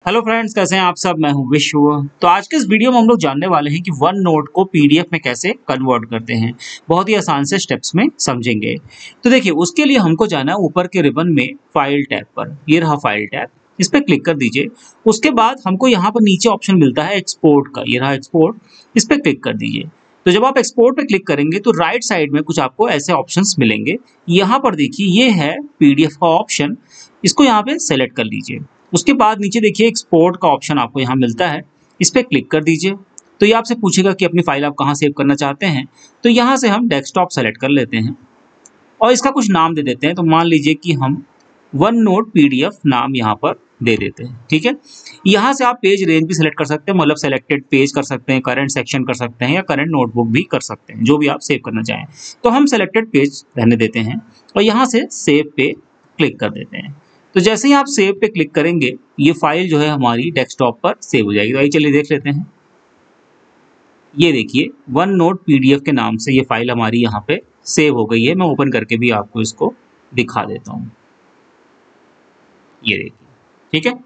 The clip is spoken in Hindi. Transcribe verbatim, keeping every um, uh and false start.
हेलो फ्रेंड्स, कैसे हैं आप सब। मैं हूं विश्व। तो आज के इस वीडियो में हम लोग जानने वाले हैं कि वन नोट को पीडीएफ में कैसे कन्वर्ट करते हैं। बहुत ही आसान से स्टेप्स में समझेंगे। तो देखिए, उसके लिए हमको जाना है ऊपर के रिबन में फाइल टैब पर। ये रहा फाइल टैब, इस पर क्लिक कर दीजिए। उसके बाद हमको यहाँ पर नीचे ऑप्शन मिलता है एक्सपोर्ट का, ये रहा एक्सपोर्ट, इस पर क्लिक कर दीजिए। तो जब आप एक्सपोर्ट पे क्लिक करेंगे तो राइट साइड में कुछ आपको ऐसे ऑप्शंस मिलेंगे। यहाँ पर देखिए, ये है पीडीएफ का ऑप्शन, इसको यहाँ पे सेलेक्ट कर लीजिए। उसके बाद नीचे देखिए एक्सपोर्ट का ऑप्शन आपको यहाँ मिलता है, इस पर क्लिक कर दीजिए। तो ये आपसे पूछेगा कि अपनी फाइल आप कहाँ सेव करना चाहते हैं। तो यहाँ से हम डेस्कटॉप सेलेक्ट कर लेते हैं और इसका कुछ नाम दे देते हैं। तो मान लीजिए कि हम वन नोट पीडीएफ नाम यहाँ पर दे देते हैं, ठीक है। यहाँ से आप पेज रेंज भी सेलेक्ट कर सकते हैं, मतलब सेलेक्टेड पेज कर सकते हैं, करंट सेक्शन कर सकते हैं या करंट नोटबुक भी कर सकते हैं, जो भी आप सेव करना चाहें। तो हम सेलेक्टेड पेज रहने देते हैं और यहाँ से सेव पे क्लिक कर देते हैं। तो जैसे ही आप सेव पे क्लिक करेंगे, ये फाइल जो है हमारी डेस्कटॉप पर सेव हो जाएगी। तो आइए चलिए देख लेते हैं। ये देखिए, वन नोट पीडीएफ के नाम से ये फाइल हमारी यहाँ पे सेव हो गई है। मैं ओपन करके भी आपको इसको दिखा देता हूँ। ये देखिए, ठीक है।